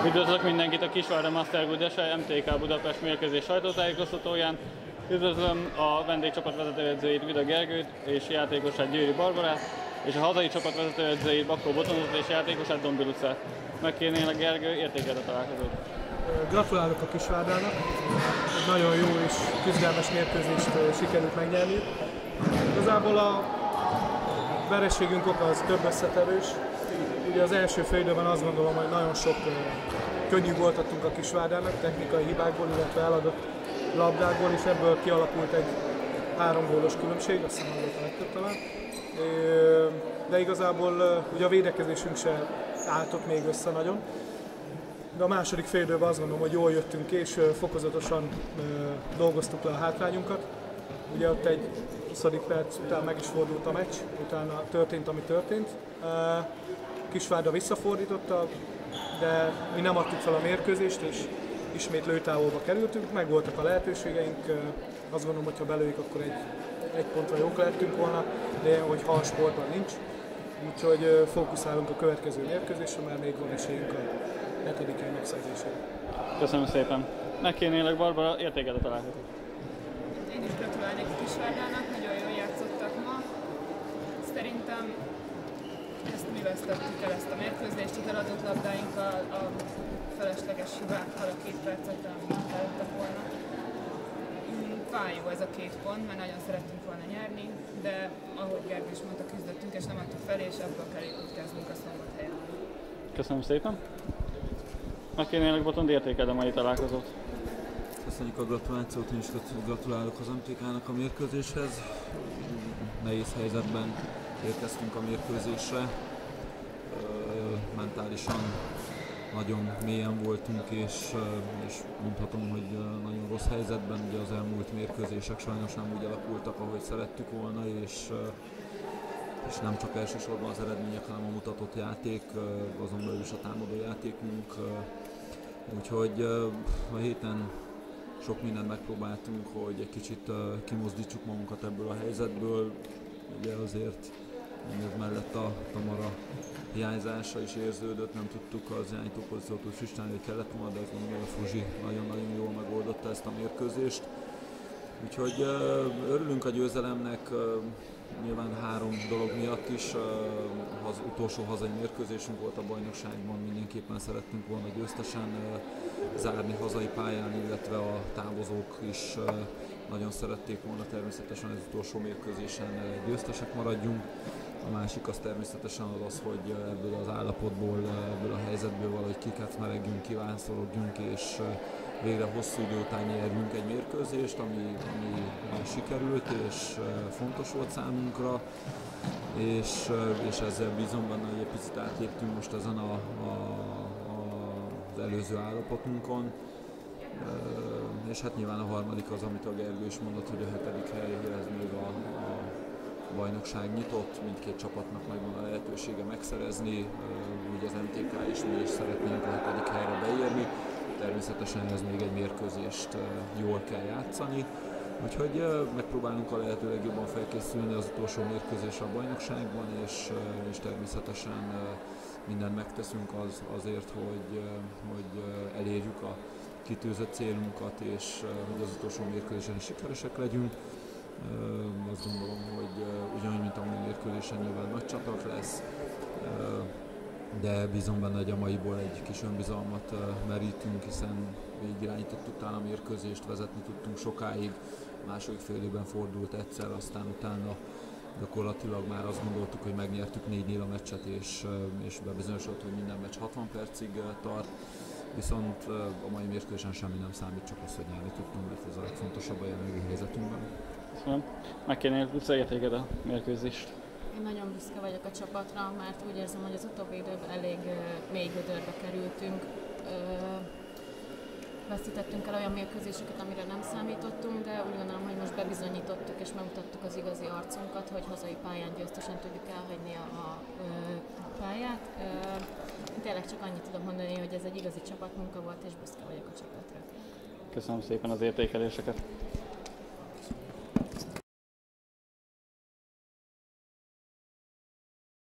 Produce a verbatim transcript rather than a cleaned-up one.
Üdvözlök mindenkit a Kisvárda Master Güldese em té ká Budapest mérkőzés sajtótájékoztatóján. Üdvözlöm a vendégcsapat vezetőedzőjét, Vida Gergőt és játékosát, Győri Barbarát, és a hazai csapat vezetőedzőjét, Bakó Botonzot és játékosát, Dombi Lucát. Megkérnélek, Gergő, értékeld a találkozót. Gratulálok a Kisvárdának, egy nagyon jó és küzdelmes mérkőzést sikerült megnyerni. Igazából a vereségünk oka az több összetevős. Ugye az első fél időben azt gondolom, hogy nagyon sok könnyű gólt adtunk a Kisvárdának, technikai hibákból, illetve eladott labdákból, és ebből kialakult egy három gólos különbség, azt hiszem az volt a legtöbb talán. De igazából ugye a védekezésünk se álltott még össze nagyon. De a második fél időben azt gondolom, hogy jól jöttünk ki, és fokozatosan dolgoztuk le a hátrányunkat. Ugye ott egy huszadik perc után meg is fordult a meccs, utána történt, ami történt. Kisvárda visszafordította, de mi nem adtuk fel a mérkőzést, és ismét lőtávolba kerültünk, meg voltak a lehetőségeink. Azt gondolom, hogy ha belőjük, akkor egy, egy pontra jók lehettünk volna, de hogy hal sportban nincs. Úgyhogy fókuszálunk a következő mérkőzésre, mert még van esélyünk a hetedik hely megszerzésére. Köszönöm szépen. Megkérnélek, Barbara, értékeld a találkozót. Én is gratulálnék a Kisvárdának, nagyon jól játszottak ma. Szerintem ezt mi vesztettük el, ezt a mérkőzést, itt eladott labdáinkkal, a felesleges hibákkal, a két percet, amit előttek volna. Fájó ez a két pont, mert nagyon szerettünk volna nyerni, de ahogy Gergő is mondta, küzdöttünk és nem adtuk fel, és ebből kell építkeznünk a Szombathelyen. Köszönöm szépen. Megkérnélek, Botond, értékeld a mai találkozót. Köszönjük a gratulációt, én is gratulálok az em té ká-nak a mérkőzéshez. Nehéz helyzetben érkeztünk a mérkőzésre. Mentálisan nagyon mélyen voltunk, és, és mondhatom, hogy nagyon rossz helyzetben. Ugye az elmúlt mérkőzések sajnos nem úgy alakultak, ahogy szerettük volna, és, és nem csak elsősorban az eredmények, hanem a mutatott játék, azon belül is a támadó játékunk. Úgyhogy a héten sok mindent megpróbáltunk, hogy egy kicsit kimozdítsuk magunkat ebből a helyzetből. Ugye azért ez mellett a Tamara hiányzása is érződött, nem tudtuk az irányító pozíciót frissíteni, hogy kellett volna, de azt gondolom, hogy a Fruzsi nagyon-nagyon jól megoldotta ezt a mérkőzést. Úgyhogy örülünk a győzelemnek, nyilván három dolog miatt is. Az utolsó hazai mérkőzésünk volt a bajnokságban, mindenképpen szerettünk volna győztesen zárni hazai pályán, illetve a távozók is nagyon szerették volna természetesen az utolsó mérkőzésen győztesek maradjunk. A másik az természetesen az az, hogy ebből az állapotból, ebből a helyzetből valahogy kikecmeregjünk, kivánszolódjunk, és végre hosszú idő után nyerjünk egy mérkőzést, ami, ami sikerült és fontos volt számunkra, és, és ezzel bízom benne, hogy egy picit átléptünk most ezen a, a, a, az előző állapotunkon. És hát nyilván a harmadik az, amit a Gergő is mondott, hogy a hetedik helyhez még a, a bajnokság nyitott, mindkét csapatnak megvan a lehetősége megszerezni, úgy az em té ká is, mi is szeretnénk a hetedik helyre beérni. Természetesen ez még egy mérkőzést jól kell játszani, úgyhogy megpróbálunk a lehető legjobban felkészülni az utolsó mérkőzésre a bajnokságban, és, és természetesen mindent megteszünk az, azért, hogy, hogy elérjük a kitűzött célunkat, és hogy az utolsó mérkőzésen is sikeresek legyünk. Azt gondolom, hogy ugyanúgy, mint a mai mérkőzésen nyilván nagy csapat lesz, de bízom benne, hogy a maiból egy kis önbizalmat merítünk, hiszen végigirányítottuk talán a mérkőzést, vezetni tudtunk sokáig, a második fél időben fordult egyszer, aztán utána gyakorlatilag már azt gondoltuk, hogy megnyertük négy null a meccset, és, és bebizonyosodott, hogy minden meccs hatvan percig tart. Viszont a mai mérkőzésen semmi nem számít, csak az, hogy nyerni tudtunk, mert ez a legfontosabb a jelenlegi helyzetünkben. Köszönöm. Megkérnélek, Luca, értékeld a mérkőzést. Én nagyon büszke vagyok a csapatra, mert úgy érzem, hogy az utóbbi időben elég uh, mély gödörbe kerültünk. Uh, veszítettünk el olyan mérkőzéseket, amire nem számítottunk, de úgy gondolom, hogy most bebizonyítottuk és megmutattuk az igazi arcunkat, hogy hazai pályán győztesen tudjuk elhagyni a, a, a pályát. Uh, tényleg csak annyit tudom mondani, hogy ez egy igazi csapatmunka volt, és büszke vagyok a csapatra. Köszönöm szépen az értékeléseket.